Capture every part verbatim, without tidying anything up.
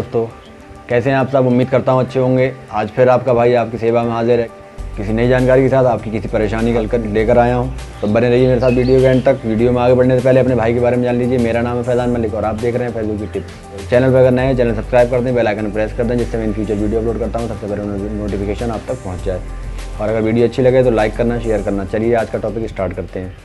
दोस्तों, कैसे हैं आप सब। उम्मीद करता हूँ अच्छे होंगे। आज फिर आपका भाई आपकी सेवा में हाजिर है किसी नई जानकारी के साथ, आपकी किसी परेशानी कर लेकर आया हूँ। तो बने रहिए मेरे साथ वीडियो के एंड तक। वीडियो में आगे बढ़ने से पहले अपने भाई के बारे में जान लीजिए। मेरा नाम है फैज़ान मलिक और आप देख रहे हैं फेसबुक की टिप्स। चैनल पर अगर नए हैं चैनल सब्सक्राइब कर दें, बेल आइकन प्रेस कर दें, जिससे मैं इन फ्यूचर वीडियो अपलोड करता हूँ सबसे पहले नोटिफिकेशन आप तक पहुँच जाए। और अगर वीडियो अच्छी लगे तो लाइक करना, शेयर करना। चलिए आज का टॉपिक स्टार्ट करते हैं।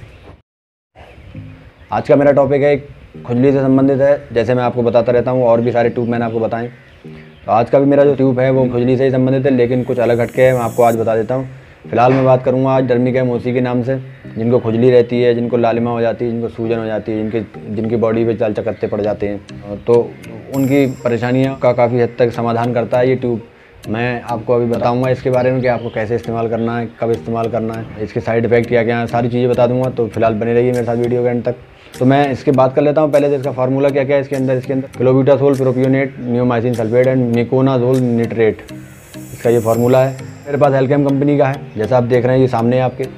आज का मेरा टॉपिक है एक खुजली से संबंधित है। जैसे मैं आपको बताता रहता हूँ और भी सारे ट्यूब मैंने आपको बताएं, तो आज का भी मेरा जो ट्यूब है वो खुजली से ही संबंधित है, लेकिन कुछ अलग हटके है। मैं आपको आज बता देता हूँ। फिलहाल मैं बात करूँगा आज डर्मिका मोसी के नाम से, जिनको खुजली रहती है, जिनको लालिमा हो जाती है, जिनको सूजन हो जाती है, जिनके जिनकी बॉडी पे चाल चकत्ते पड़ जाते हैं, तो उनकी परेशानियों का काफ़ी हद तक समाधान करता है ये ट्यूब। मैं आपको अभी बताऊंगा इसके बारे में कि आपको कैसे इस्तेमाल करना है, कब इस्तेमाल करना है, इसके साइड इफ़ेक्ट क्या क्या है, सारी चीज़ें बता दूंगा। तो फिलहाल बने रहिए मेरे साथ वीडियो के एंड तक। तो मैं इसके बात कर लेता हूँ पहले तो इसका फार्मूला क्या क्या है इसके अंदर। इसके अंदर clobetasol, propionate, neomycin sulphate and miconazole nitrate, इसका ये फार्मूला है। मेरे पास एल्केम कंपनी का है, जैसा आप देख रहे हैं ये सामने है आपके।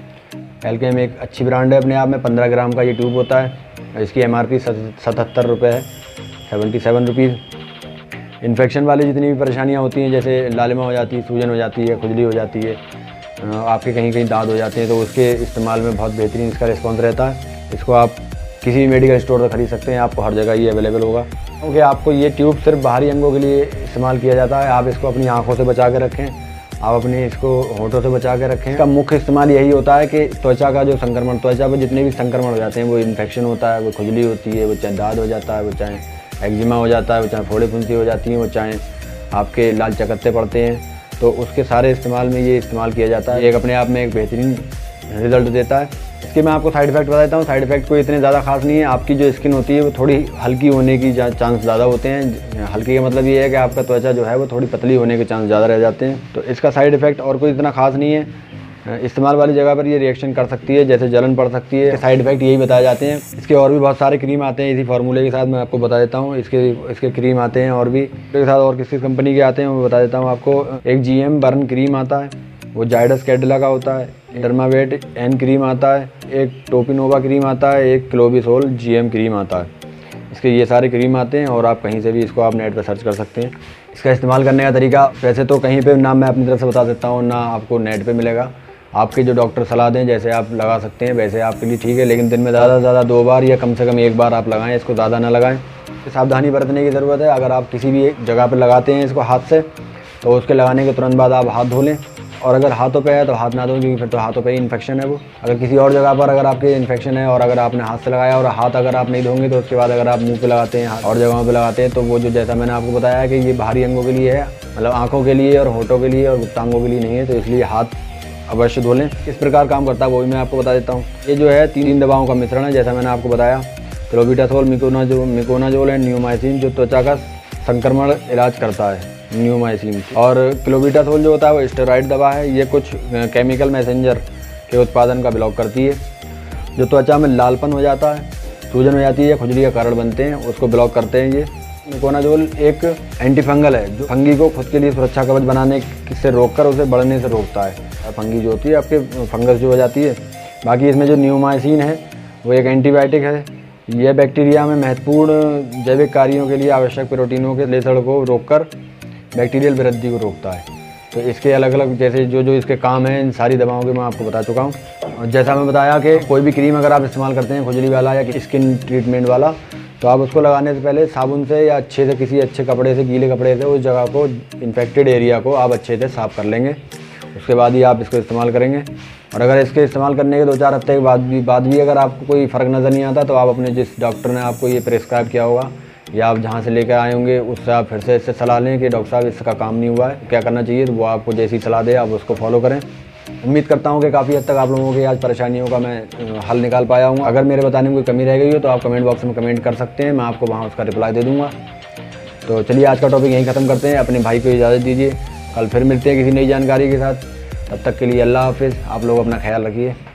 एल्केम एक अच्छी ब्रांड है अपने आप में। पंद्रह ग्राम का ये ट्यूब होता है। इसकी एम आर पी सतहत्तर रुपये है, सेवेंटी सेवन रुपीज़। इन्फेक्शन वाली जितनी भी परेशानियाँ होती हैं, जैसे लालिमा हो जाती है, सूजन हो जाती है, खुजली हो जाती है, आपके कहीं कहीं दाद हो जाते हैं, तो उसके इस्तेमाल में बहुत बेहतरीन इसका रिस्पॉन्स रहता है। इसको आप किसी भी मेडिकल स्टोर से ख़रीद सकते हैं, आपको हर जगह ये अवेलेबल होगा। क्योंकि आपको ये ट्यूब सिर्फ बाहरी अंगों के लिए इस्तेमाल किया जाता है। आप इसको अपनी आँखों से बचा के रखें, आप अपने इसको होठों से बचा के रखें। इसका मुख्य इस्तेमाल यही होता है कि त्वचा का जो संक्रमण, त्वचा पर जितने भी संक्रमण हो जाते हैं, वो इन्फेक्शन होता है, वो खुजली होती है, वो चाहे दाद हो जाता है, वो चाहे एक्जिमा हो जाता है, वो चाहे फोड़े फुंसी हो जाती हैं, वो चाहे आपके लाल चकत्ते पड़ते हैं, तो उसके सारे इस्तेमाल में ये इस्तेमाल किया जाता है। एक अपने आप में एक बेहतरीन रिज़ल्ट देता है। इसके मैं आपको साइड इफ़ेक्ट बता देता हूँ। साइड इफ़ेक्ट कोई इतने ज़्यादा खास नहीं है। आपकी जो स्किन होती है वो थोड़ी हल्की होने की चांस ज़्यादा होते हैं। हल्की का मतलब ये है कि आपका त्वचा जो है वो थोड़ी पतली होने के चांस ज़्यादा रह जाते हैं। तो इसका साइड इफ़ेक्ट और कोई इतना खास नहीं है। इस्तेमाल वाली जगह पर ये रिएक्शन कर सकती है, जैसे जलन पड़ सकती है। साइड इफ़ेक्ट यही बताए जाते हैं। इसके और भी बहुत सारे क्रीम आते हैं इसी फार्मूले के साथ, मैं आपको बता देता हूँ। इसके इसके क्रीम आते हैं और भी इसके साथ, और किस किस कंपनी के आते हैं वो बता देता हूँ आपको। एक जी एम बर्न क्रीम आता है, वो जाइडस कैडिला का होता है। डर्मावेट एन क्रीम आता है, एक टोपिनोवा क्रीम आता है, एक क्लोबिसोल जी एम क्रीम आता है। इसके ये सारे क्रीम आते हैं और आप कहीं से भी इसको आप नेट पर सर्च कर सकते हैं। इसका इस्तेमाल करने का तरीका वैसे तो कहीं पे ना मैं अपनी तरफ से बता सकता हूँ, ना आपको नेट पे मिलेगा। आपके जो डॉक्टर सलाह दें जैसे आप लगा सकते हैं वैसे आपके लिए ठीक है, लेकिन दिन में ज़्यादा से ज़्यादा दो बार या कम से कम एक बार आप लगाएं, इसको ज़्यादा ना लगाएं। सावधानी बरतने की ज़रूरत है। अगर आप किसी भी जगह पर लगाते हैं इसको हाथ से, तो उसके लगाने के तुरंत बाद आप हाथ धो लें। और अगर हाथों पे है तो हाथ ना धोएं, क्योंकि फिर तो हाथों पे ही इन्फेक्शन है वो। अगर किसी और जगह पर अगर आपके इन्फेक्शन है और अगर आपने हाथ से लगाया और हाथ अगर आप नहीं धोंगे, तो उसके बाद अगर आप मुंह पे लगाते हैं और जगहों पे लगाते हैं, तो वो जो जैसा मैंने आपको बताया है कि ये बाहरी अंगों के लिए है, मतलब आँखों के लिए और होठों के लिए और गुप्तांगों के लिए नहीं है, तो इसलिए हाथ अवश्य धो लें। किस प्रकार काम करता है वो भी मैं आपको बता देता हूँ। ये जो है तीन दवाओं का मिश्रण है, जैसा मैंने आपको बताया। Clobetasol, miconazole miconazole and neomycin, जो त्वचा का संक्रमण इलाज करता है, नियोमाइसिन। और क्लोबुटासोल जो होता है वो स्टेरॉइड दवा है। ये कुछ केमिकल मैसेंजर के उत्पादन का ब्लॉक करती है। जो त्वचा में लालपन हो जाता है, सूजन हो जाती है या खुजली का कारण बनते हैं, उसको ब्लॉक करते हैं ये। मिकोनाजोल एक एंटीफंगल है जो फंगी को खुद के लिए सुरक्षा कवच बनाने से रोककर उसे बढ़ने से रोकता है। फंगी जो होती है आपके फंगस जो हो जाती है। बाकी इसमें जो नियोमाइसिन है वो एक एंटीबायोटिक है। यह बैक्टीरिया में महत्वपूर्ण जैविक कार्यों के लिए आवश्यक प्रोटीनों के लेसड़ को रोककर बैक्टीरियल वृद्धि को रोकता है। तो इसके अलग अलग जैसे जो जो इसके काम हैं, इन सारी दवाओं के मैं आपको बता चुका हूँ। और जैसा मैं बताया कि कोई भी क्रीम अगर आप इस्तेमाल करते हैं खुजली वाला या स्किन ट्रीटमेंट वाला, तो आप उसको लगाने से पहले साबुन से या अच्छे से किसी अच्छे कपड़े से, गीले कपड़े से उस जगह को, इन्फेक्टेड एरिया को आप अच्छे से साफ़ कर लेंगे। उसके बाद ही आप इसको इस्तेमाल करेंगे। और अगर इसके इस्तेमाल करने के दो चार हफ्ते के बाद भी बाद भी अगर आपको कोई फ़र्क नज़र नहीं आता, तो आप अपने जिस डॉक्टर ने आपको ये प्रिस्क्राइब किया होगा या आप जहाँ से लेकर आए होंगे उससे आप फिर से इससे सलाह लें कि डॉक्टर साहब इसका काम नहीं हुआ है, क्या करना चाहिए। तो वो आपको जैसी सलाह दे आप उसको फॉलो करें। उम्मीद करता हूँ कि काफ़ी हद तक आप लोगों की आज परेशानियों का मैं हल निकाल पाया हूँ। अगर मेरे बताने में कोई कमी रह गई हो तो आप कमेंट बॉक्स में कमेंट कर सकते हैं, मैं आपको वहाँ उसका रिप्लाई दे दूँगा। तो चलिए आज का टॉपिक यहीं ख़त्म करते हैं। अपने भाई को इजाज़त दीजिए, कल फिर मिलते हैं किसी नई जानकारी के साथ। तब तक के लिए अल्लाह हाफिज़। आप लोग अपना ख्याल रखिए।